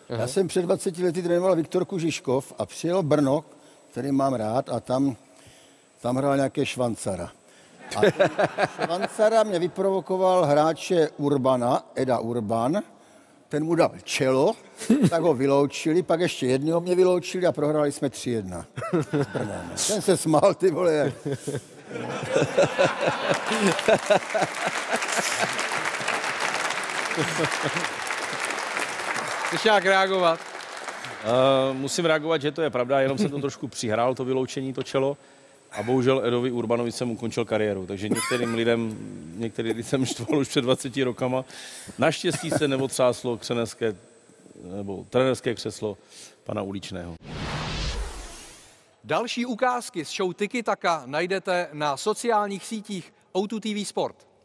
Já jsem před 20 lety trénoval Viktorku Žižkov a přijel Brno, který mám rád, a tam hrál nějaké Švancara. A Švancara mě vyprovokoval hráče Urbana, Eda Urban, ten mu dal čelo, tak ho vyloučili, pak ještě jedného mě vyloučili a prohráli jsme 3-1. Ten se smál, ty vole, jak... Chceš nějak reagovat? Musím reagovat, že to je pravda, jenom jsem to trošku přihrál, to vyloučení, to čelo. A bohužel Edovi Urbanovi jsem ukončil kariéru, takže některý lidi jsem štval už před 20 rokama. Naštěstí se neotřáslo trenérské křeslo pana Uličného. Další ukázky z show Tiki Taka najdete na sociálních sítích O2 TV Sport.